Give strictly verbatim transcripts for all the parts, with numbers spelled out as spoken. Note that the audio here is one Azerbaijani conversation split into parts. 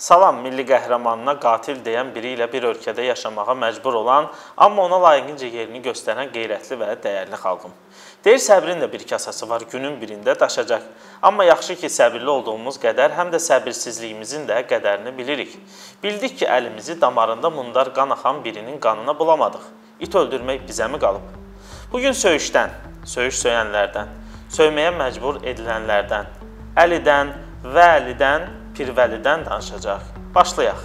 Salam, milli qəhrəmanına qatil deyən biri ilə bir ölkədə yaşamağa məcbur olan, amma ona layiqincə yerini göstərən qeyrətli və dəyərli xalqım. Deyir, səbrin də bir kasası var, günün birində daşacaq. Amma yaxşı ki, səbirli olduğumuz qədər, həm də səbirsizliyimizin də qədərini bilirik. Bildik ki, əlimizi damarında mundar qan axan birinin qanına bulamadıq. İt öldürmək bizə mi qalıb? Bugün söyüşdən, söyüş söyənlərdən, söyməyə məcbur edilənlərdən, Əlidən və Əlidən, Pirvəlidən danışacaq. Başlayaq.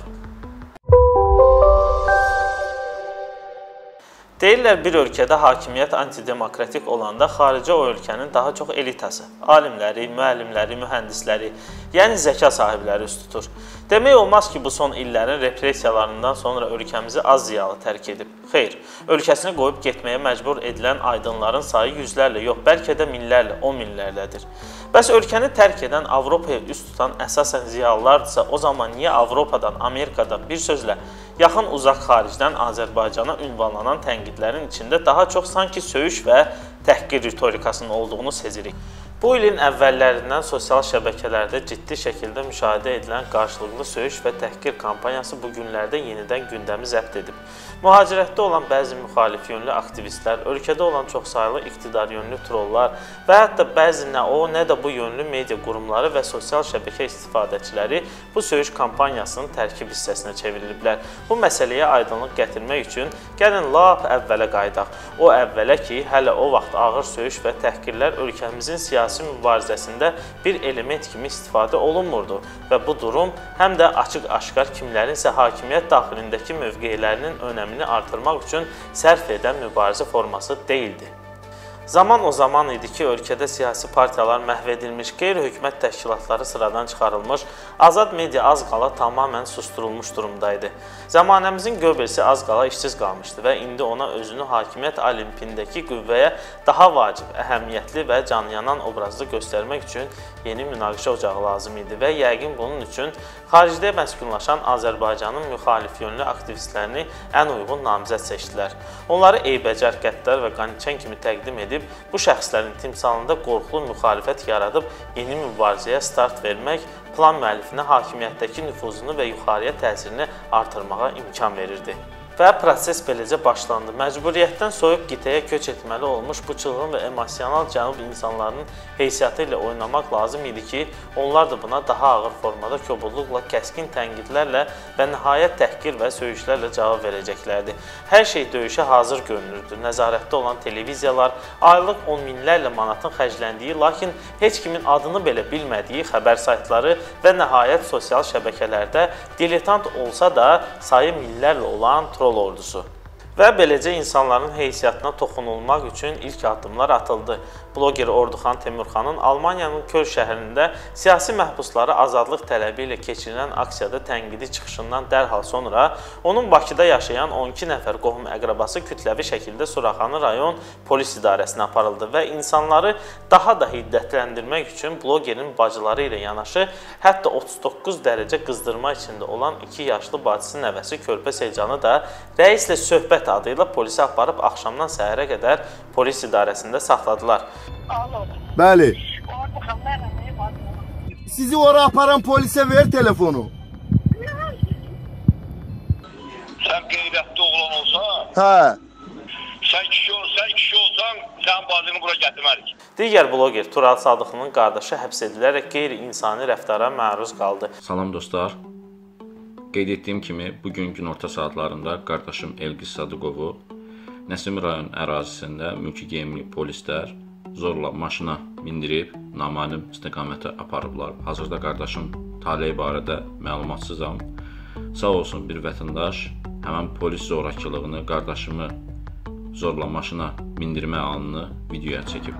Deyirlər, bir ölkədə hakimiyyət antidemokratik olanda xaricə o ölkənin daha çox elitası, alimləri, müəllimləri, mühəndisləri, yəni zəka sahibləri üst tutur. Demək olmaz ki, bu son illərin repressiyalarından sonra ölkəmizi az ziyalı tərk edib. Xeyr, ölkəsini qoyub getməyə məcbur edilən aydınların sayı yüzlərlə, yox, bəlkə də minlərlə, on minlərlədir. Bəs ölkəni tərk edən Avropaya üst tutan əsasən ziyalılardırsa, o zaman niyə Avropadan, Amerikadan, bir sözlə yaxın uzaq xaricdən Azərbaycana ünvanlanan tənqidlərin içində daha çox sanki söyüş və təhqir ritorikasının olduğunu sezirik? Bu ilin əvvəllərindən sosial şəbəkələrdə ciddi şəkildə müşahidə edilən qarşılıqlı söyüş və təhqir kampaniyası bu günlərdə yenidən gündəmi zəbt edib. Mühacirətdə olan bəzi müxalif yönlü aktivistlər, ölkədə olan çoxsaylı iqtidar yönlü trollar və hətta bəzi nə o, nə də bu yönlü media qurumları və sosial şəbəkə istifadəçiləri bu söyüş kampaniyasının tərkib hissəsinə çevriliblər. Bu məsələyə aydınlıq gətirmək üçün gəlin lap əvvələ qayıdaq. O əvvələ ki, hələ o vaxt ağır söyüş və təhqirlər ölkəmizin siyasi mübarizəsində bir element kimi istifadə olunmurdu və bu durum həm də açıq-aşkar kimlərinsə hakimiyyət daxilindəki mövqelərinin önəmini artırmaq üçün sərf edən mübarizə forması deyildi. Zaman o zaman idi ki, ölkədə siyasi partiyalar məhv edilmiş, qeyri-hökumət təşkilatları sıradan çıxarılmış, azad media az qala tamamən susturulmuş durumdaydı. Zamanəmizin Göbelsi az qala işsiz qalmışdı və indi ona özünü hakimiyyət olimpindəki qüvvəyə daha vacib, əhəmiyyətli və canyanan obrazlı göstərmək üçün yeni münaqişə ocağı lazım idi və yəqin bunun üçün xaricdə məskunlaşan Azərbaycanın müxalif yönlü aktivistlərini ən uyğun namizəd seçdilər. Onları eybəcər, qəddar və qaniçən kimi təqdim edib, bu şəxslərin timsalında qorxulu müxalifət yaradıb yeni mübarizəyə start vermək, plan müəllifinə hakimiyyətdəki nüfuzunu və yuxarıya təsirini artırmağa imkan verirdi. Və proses beləcə başlandı. Məcburiyyətdən soyuq qitəyə köç etməli olmuş bu çılğın və emosional cənub insanlarının heysiyyatı ilə oynamaq lazım idi ki, onlar da buna daha ağır formada kobudluqla, kəskin tənqidlərlə və nəhayət təhqir və söyüşlərlə cavab verəcəklərdi. Hər şey döyüşə hazır görünürdü. Nəzarətdə olan televiziyalar, aylıq on minlərlə manatın xərcləndiyi, lakin heç kimin adını belə bilmədiyi xəbər saytları və nəhayət sosial şəbəkələrdə diletant olsa da sayı minlərlə olan troll ordusu. Və beləcə insanların heysiyyatına toxunulmaq üçün ilk addımlar atıldı. Bloger Orduxan Temurxanın Almaniyanın Köl şəhərində siyasi məhbusları azadlıq tələbi ilə keçirilən aksiyada tənqidi çıxışından dərhal sonra onun Bakıda yaşayan on iki nəfər qohum əqrabası kütləvi şəkildə Suraxanı rayon polis idarəsinə aparıldı və insanları daha da hiddətləndirmək üçün blogerin bacıları ilə yanaşı hətta otuz doqquz dərəcə qızdırma içində olan iki yaşlı bacısı nəvəsi Körpə Seycanı da rəislə söhbət adıyla polisə aparıb axşamdan səhərə qədər polis idarəsində saxladılar. Alo. Bəli. Orduxan, mənəm, sizi ora aparan polisə ver telefonu. Sən qeyrətli oğlan olsan, Hə. sən kişi, ol, sən kişi olsan, sən bacını bura gətirmərik. Digər bloger Tural Sadıqlının qardaşı həbs edilərək qeyri-insani rəftara məruz qaldı. Salam dostlar. Qeyd etdiyim kimi, bugün günorta saatlarında qardaşım Elqis Sadıqovu Nəsimi rayon ərazisində mülki geyimli polislər zorla maşına mindirib naməlum istiqamətə aparıblar. Hazırda qardaşım taleyi barədə məlumatsızam. Sağ olsun bir vətəndaş həmən polis zorakılığını, qardaşımı zorla maşına mindirmə anını videoya çəkib.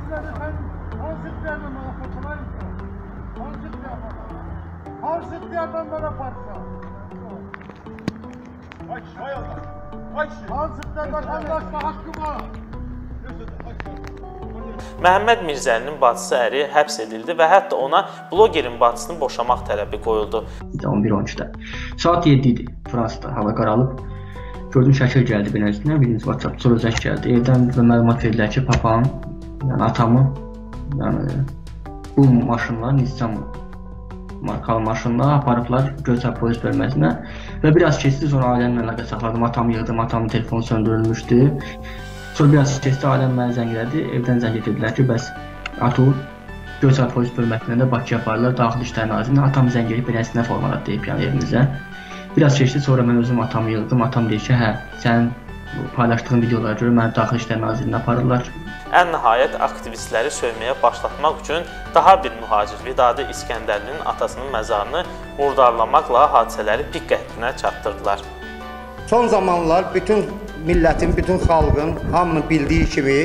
Məhəmməd Mirzəlinin bacısı əri həbs edildi və hətta ona blogerin bacısını boşamaq tələbi qoyuldu. on bir on ikidə. Saat yeddi idi. Fransada hava qaralıb. Gördüm şəkil gəldi beləsinə, birinci WhatsApp soracaq gəldi. Evdən və məlumat verdilər ki, papam, yəni atamın, yəni bu maşınlar Nissan markalı maşınla aparıblar Göyçay polis bölməsinə və biraz keçdi, sonra ailəmlə əlaqə saxladım, atamı yığdım, atamın telefonu söndürülmüşdü. Sonra biraz keçdi, ailəm mənə zəng elədi, evdən zəng etdilər ki, bəs Atu Göyçay polis bölməsinə də Bakıya aparırlar, Daxili İşlər Nazirinə, atam zəng edib beləsinə formalat deyib yəni evimizə. Biraz keçdi, sonra mən özüm atamı yığdım, atam deyir ki, hə, sənin paylaşdığın videolara görə məni Daxili İşlər Nazirinə aparırlar. Ən nəhayət aktivistləri söyməyə başlatmaq üçün daha bir mühacir Vidadi İskəndərlinin atasının məzarını murdarlamaqla hadisələri pik qəhdinə çatdırdılar. Son zamanlar bütün millətin, bütün xalqın hamının bildiyi kimi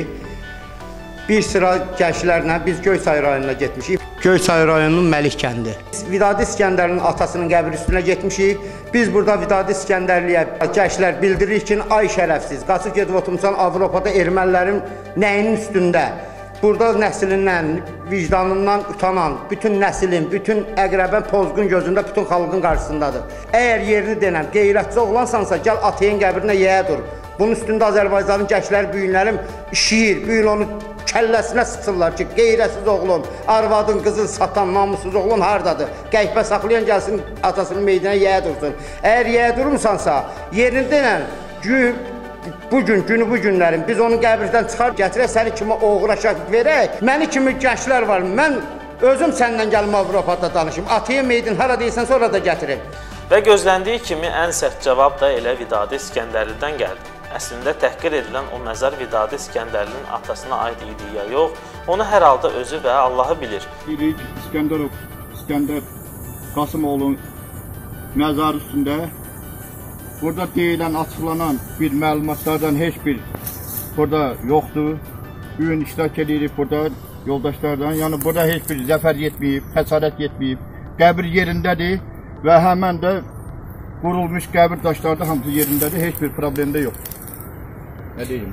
bir sıra gənclərlə biz Göyçay rayonuna getmişik. Göyçay rayonunun Məlik kəndi. Vidadi İskəndərlinin atasının qəbri üstünə getmişik. Biz burada Vidadi İskəndərliyə gənclər bildiririk ki, ay şərəfsiz, qaçıb gedib oturmuşsan Avropada ermənilərin nəyinin üstündə. Burada nəslindən, vicdanından utanan, bütün nəslin, bütün əqrəbən pozğun gözündə bütün xalqın qarşısındadır. Əgər yerini denəm, qeyrətçi oğlansansa, gəl atayın qəbrinə yeyə dur. Bunun üstündə Azərbaycanın gəncləri, büyünlərim işiyir, büyün onu kəlləsinə sıxırlar ki, qeyrətsiz oğlun, arvadın, qızın satan, namussuz oğlun haradadır? Qəhbə saxlayan gəlsin, atasının meydinə yeyə dursun. Əgər yeyə durmursansa, yerini denəm, bugün, günü bu günlərin biz onun qəbirdən çıxar, gətirək, səni kimi oğula şəkil verək. Məni kimi gənclər var, mən özüm səndən gəlmə Avropada danışım. Atayın meydin hara deyilsən, sonra da gətirim. Və gözləndiyi kimi ən sərt cavab da elə Vidadi İskəndərlidən gəldi. Əslində təhqir edilən o məzar Vidadi İskəndərlinin atasına aid idi ya yox, onu hər halda özü və Allahı bilir. Birik İskəndərov, İskəndər Qasımoğlu'nun məzarı üstündə burada deyilən, açıqlanan bir məlumatlardan heç bir burada yoxdur. Bugün iştirak edirik burada yoldaşlardan, yəni burada heç bir zəfər yetməyib, xəsarət yetməyib, qəbir yerindədir və həmən də qurulmuş qəbir daşları da hamısı yerindədir, heç bir problem də yoxdur. Nə deyim?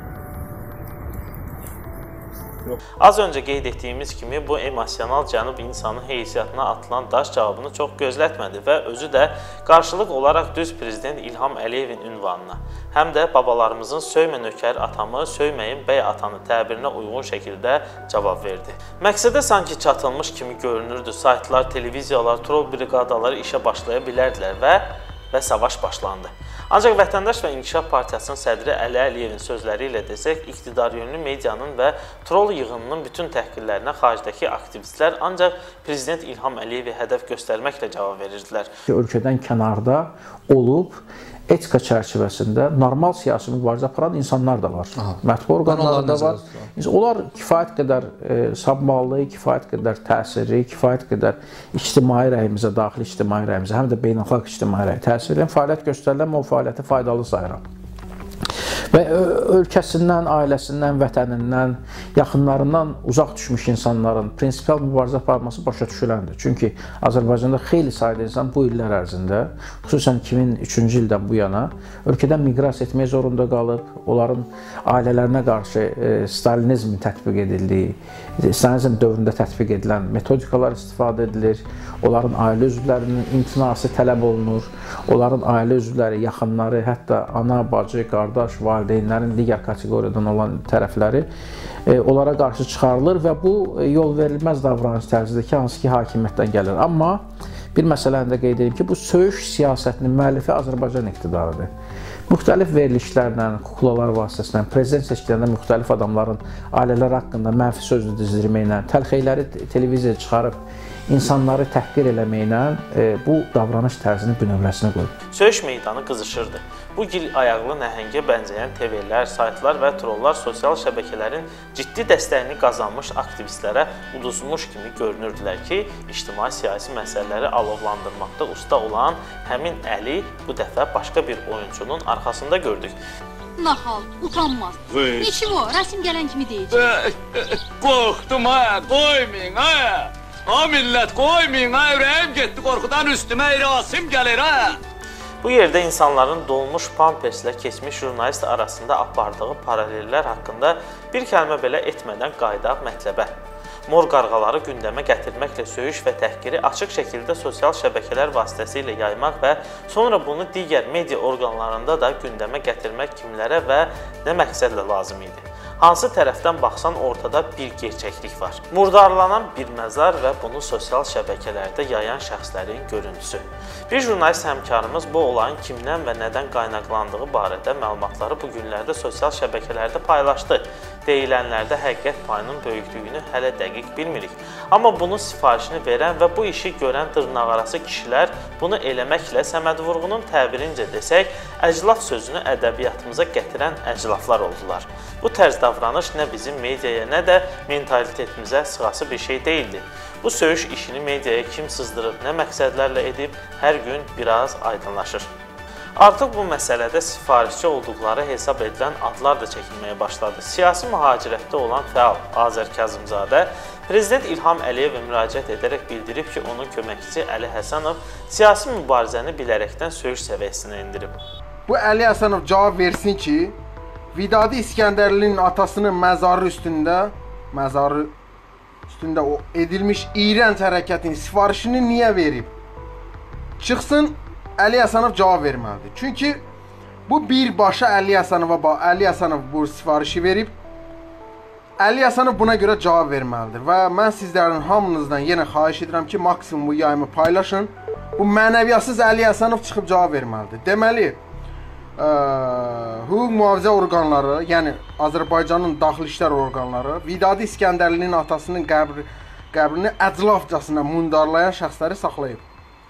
Yox. Az öncə qeyd etdiyimiz kimi bu emosional cənub insanı heysiyyatına atılan daş cavabını çox gözlətmədi və özü də qarşılıq olaraq düz prezident İlham Əliyevin ünvanına, həm də babalarımızın söymə nökər atamı, söyməyin bəy atanı təbirinə uyğun şəkildə cavab verdi. Məqsədə sanki çatılmış kimi görünürdü. Saytlar, televiziyalar, troll briqadaları işə başlaya bilərdilər və və savaş başlandı. Ancaq Vətəndaş və İnkişaf Partiyasının sədri Əli Əliyevin sözləri ilə desək, iqtidar yönlü medianın və troll yığınının bütün təhqirlərinə xaricdəki aktivistlər ancaq Prezident İlham Əliyevi hədəf göstərməklə cavab verirdilər. Ölkədən kənarda olub, etika çərçivəsində normal siyasi mübarizə aparan insanlar da var. Mətbu orqanları da var. Onlar kifayət qədər e, sabmalı, kifayət qədər təsirli, kifayət qədər ictimai rəyimizə, daxili ictimai rəyimizə, həm də beynəlxalq ictimai rəyi təsirli fəaliyyət göstərilən o fəaliyyəti faydalı sayıram. Və ölkəsindən, ailəsindən, vətənindən, yaxınlarından uzaq düşmüş insanların prinsipial mübarizə aparması başa düşüləndir. Çünki Azərbaycanda xeyli sayda insan bu illər ərzində, xüsusən iki min üçüncü ildən bu yana ölkədən miqrasiya etmək zorunda qalıb, onların ailələrinə qarşı e, stalinizmin tətbiq edildiyi, stalinizm dövründə tətbiq edilən metodikalar istifadə edilir, onların ailə üzvlərinin imtinası tələb olunur, onların ailə üzvləri, yaxınları, hətta ana, bacı, qardaş, valideynlərin digər kateqoriyadan olan tərəfləri e, onlara qarşı çıxarılır və bu e, yol verilməz davranış tərzindəki hansı ki hakimiyyətdən gəlir. Amma bir məsələni də qeyd edeyim ki, bu söyüş siyasətinin müəllifi Azərbaycan iqtidarıdır. Müxtəlif verilişlərlə, kuklalar vasitəsilə, prezident seçkilərində müxtəlif adamların ailələr haqqında mənfi sözlü dizdirməklə, təlxeyləri televiziyaya çıxarıb insanları təhqir eləməklə e, bu davranış tərzini bünövrəsinə qoyub. Söyüş meydanı qızışırdı. Bu gil ayaqlı nəhəngə bənzəyən T V-lər, saytlar və trollar sosial şəbəkələrin ciddi dəstəyini qazanmış aktivistlərə uduzmuş kimi görünürdülər ki, ictimai-siyasi məsələləri alovlandırmaqda usta olan həmin Əli bu dəfə başqa bir oyuncunun arxasında gördük. Nahal, utanmaz. Neçi o, rəsim gələn kimi deyəcək. Qorxdum ha, qoymayın ha. Ha millət, qoymayın ha, ürəyim getdi qorxudan üstümə rasim gəlir ha. Bu yerdə insanların dolmuş pamperslə keçmiş jurnalist arasında apardığı paralellər haqqında bir kəlmə belə etmədən qaydaq mətləbə. Mor qarğaları gündəmə gətirməklə söyüş və təhqiri açıq şəkildə sosial şəbəkələr vasitəsilə yaymaq və sonra bunu digər media orqanlarında da gündəmə gətirmək kimlərə və nə məqsədlə lazım idi? Hansı tərəfdən baxsan ortada bir gerçəklik var. Murdarlanan bir məzar və bunu sosial şəbəkələrdə yayan şəxslərin görüntüsü. Bir jurnalist həmkarımız bu olayın kimdən və nədən qaynaqlandığı barədə məlumatları bu günlərdə sosial şəbəkələrdə paylaşdı. Deyilənlərdə həqiqət payının böyüklüyünü hələ dəqiq bilmirik. Amma bunun sifarişini verən və bu işi görən dırnaqarası kişilər bunu eləməklə Səməd Vurğunun təbirincə desək, əclaf sözünü ədəbiyyatımıza gətirən əclaflar oldular. Bu tərz davranış nə bizim mediaya, nə də mentalitetimizə sığası bir şey deyildi. Bu söyüş işini mediaya kim sızdırıb, nə məqsədlərlə edib, hər gün biraz aydınlaşır. Artıq bu məsələdə sifarişçi olduqları hesab edilən adlar da çəkilməyə başladı. Siyasi mühacirətdə olan fəal Azər Kazımzadə Prezident İlham Əliyevə müraciət edərək bildirib ki, onun köməkçisi Əli Həsənov siyasi mübarizəni bilərəkdən söyüş səviyyəsinə indirib. Bu Əli Həsənov cavab versin ki, Vidadi İskəndərlinin atasının məzarı üstündə, məzarı üstündə o edilmiş iyrənc hərəkətin sifarişini niyə verib? Çıxsın, Əli Həsənov cavab verməlidir. Çünki bu birbaşa Əli Həsənova, Əli Həsənov bu sifarişi verib. Əli Həsənov buna görə cavab verməlidir. Və mən sizlərin hamınızdan yenə xahiş edirəm ki, maksimum bu yayımı paylaşın. Bu mənəviyyasız Əli Həsənov çıxıb cavab verməlidir. Deməli, ə, hüquq mühafizə orqanları, yəni Azərbaycanın daxili işlər orqanları Vidadi İskəndərlinin atasının qəbri, qəbrini əclafcasına mundarlayan şəxsləri saxlayıb.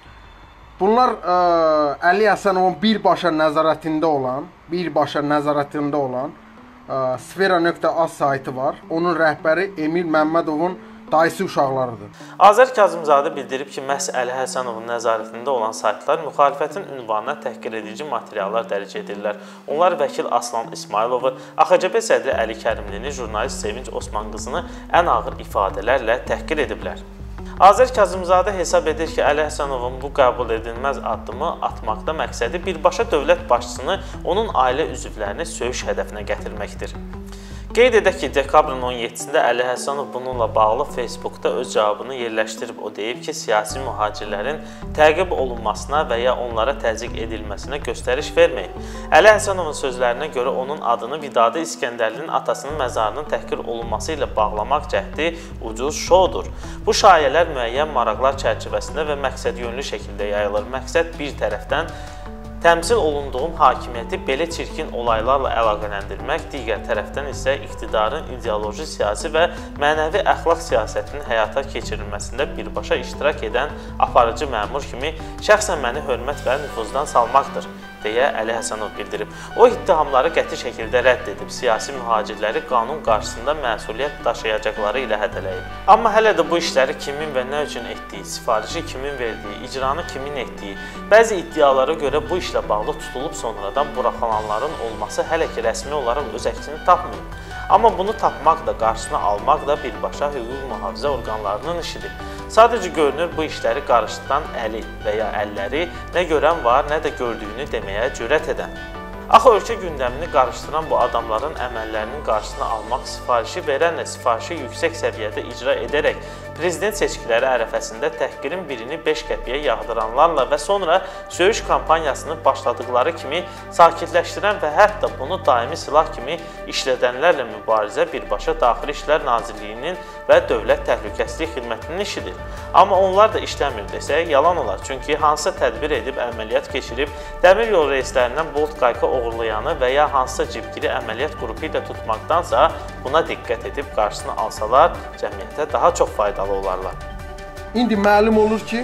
Bunlar ə, Əli Həsənovun birbaşa nəzarətində olan, birbaşa nəzarətində olan ə, sfera nöqtə az saytı var. Onun rəhbəri Emil Məmmədovun dayısı uşaqlarıdır. Azər Kazımzadə bildirib ki, məhz Əli Həsənovun nəzarətində olan saytlar müxalifətin ünvanına təhqir edici materiallar dərc edirlər. Onlar vəkil Aslan İsmayılovu, A X C B sədri Əli Kərimlini, jurnalist Sevinç Osmanqızını ən ağır ifadələrlə təhqir ediblər. Azər Kazımzadə hesab edir ki, Əli Həsənovun bu qəbul edilməz addımı atmaqda məqsədi birbaşa dövlət başçısını, onun ailə üzvlərini söyüş hədəfinə gətirməkdir. Qeyd edək ki, dekabrın on yeddisində Əli Həsənov bununla bağlı Facebookda öz cavabını yerləşdirib. O deyib ki, siyasi mühacirlərin təqib olunmasına və ya onlara təzyiq edilməsinə göstəriş verməyib. Əli Həsənovun sözlərinə görə onun adını Vidadi İskəndərlinin atasının məzarının təhqir olunması ilə bağlamaq cəhdi ucuz şoudur. Bu şayələr müəyyən maraqlar çərçivəsində və məqsədyönlü şəkildə yayılır. Məqsəd bir tərəfdən təmsil olunduğum hakimiyyəti belə çirkin olaylarla əlaqələndirmək, digər tərəfdən isə iqtidarın ideoloji, siyasi və mənəvi əxlaq siyasətinin həyata keçirilməsində birbaşa iştirak edən aparıcı məmur kimi şəxsən məni hörmət və nüfuzdan salmaqdır, deyə Əli Həsənov bildirib. O, ittihamları qəti şəkildə rədd edib, siyasi mühacirləri qanun qarşısında məsuliyyət daşıyacaqları ilə hədələyib. Amma hələ də bu işləri kimin və nə üçün etdiyi, sifarişi kimin verdiyi, icranı kimin etdiyi, bəzi iddialara görə bu işlə bağlı tutulub sonradan buraxılanların olması hələ ki rəsmi olaraq öz əksini tapmayıb. Amma bunu tapmaq da, qarşısını almaq da birbaşa hüquq mühafizə orqanlarının işidir. Sadəcə görünür bu işləri qarışdıran əli və ya əlləri nə görən var, nə də gördüyünü deməyə cürət edən. Axı ölkə gündəmini qarışdıran bu adamların əməllərinin qarşısını almaq, sifarişi verənlə sifarişi yüksək səviyyədə icra edərək prezident seçkiləri ərəfəsində təhqirin birini beş qəpiyə yağdıranlarla və sonra söyüş kampaniyasını başladıqları kimi sakitləşdirən və hətta bunu daimi silah kimi işlədənlərlə mübarizə birbaşa Daxili İşlər Nazirliyinin və Dövlət Təhlükəsizlik Xidmətinin işidir. Amma onlar da işləmir desək, yalan olar. Çünki hansısa tədbir edib, əməliyyat keçirib, dəmir yol reyslərindən Bolt qayqa oğurlayanı və ya hansısa cibgiri əməliyyat qrupu ilə tutmaqdansa buna diqqət edib qarşısını alsalar, cəmiyyətə daha çox faydalı olarlar. İndi məlum olur ki,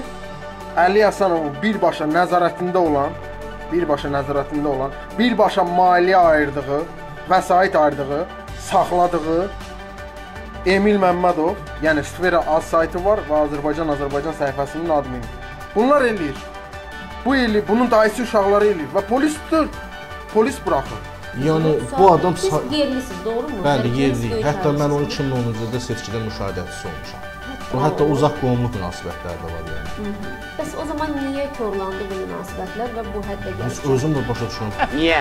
Əli Həsənovun birbaşa nəzarətində olan, birbaşa nəzarətində olan, birbaşa maliyyə ayırdığı, vəsait ayırdığı, saxladığı Emil Məmmədov, yəni Sfera az saytı var və Azərbaycan Azərbaycan səhifəsinin admini. Bunlar eləyir. Bu eləyir, bunun dayısı uşaqları eləyir və polis tutur, polis buraxır. Yəni bu adam siz yerlisiniz, doğru mu? Bəli, yerliyik. Hətta mən onu iki min onuncu ildə seçkidə müşahidəçisi olmuşam. Bu hətta uzaq qonumluq münasibətlər də var yəni. Bəs o zaman niyə korlandı bu münasibətlər və bu həddə gəldi? Biz özüm də başa düşürəm. Niyə?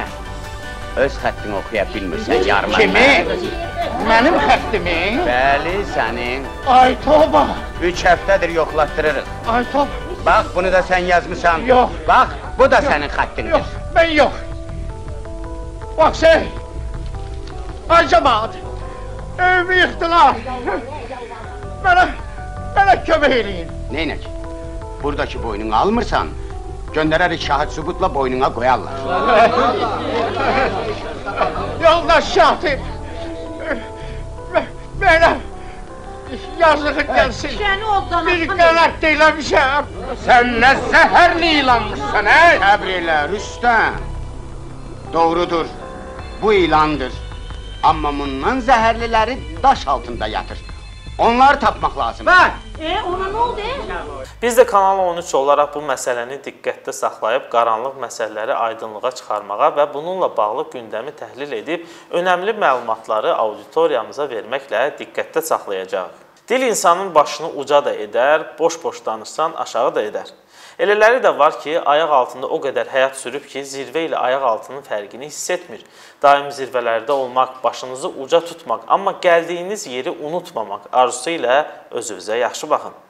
Öz xəttini oxuya bilmirsən yarıma. Kimi? Mənim xəttimi? Bəli, sənin. Ay toba! Üç həftədir yoxlatdırırıq. Ay toba! Bax, bunu da sən yazmışsan. Yox. Bax, bu da sənin xəttindir. Yox, mən yox. Bax, şey! Ay cəmaat! Evimi yıxdılar. Mənə, mənə kömək eləyin. Neynək? Buradakı boynunu almırsan, göndərərik şahid sübutla boynuna qoyarlar. Yoldaş şahid, mənə yazığı gəlsin. Bir qələt eləmişəm. Sən nə zəhərli ilanmışsan, hə? Təbr elə, Rüstəm. Doğrudur, bu ilandır. Amma bundan zəhərliləri daş altında yatır. Onları tapmaq lazım. Bak, e, ona nə oldu? Biz də Kanal on üç olaraq bu məsələni diqqətdə saxlayıb qaranlıq məsələləri aydınlığa çıxarmağa və bununla bağlı gündəmi təhlil edib önəmli məlumatları auditoriyamıza verməklə diqqətdə saxlayacağıq. Dil insanın başını uca da edər, boş-boş danışsan aşağı da edər. Elələri də var ki, ayaq altında o qədər həyat sürüb ki, zirvə ilə ayaq altının fərqini hiss etmir. Daim zirvələrdə olmaq, başınızı uca tutmaq, amma gəldiyiniz yeri unutmamaq arzusu ilə özünüzə yaxşı baxın.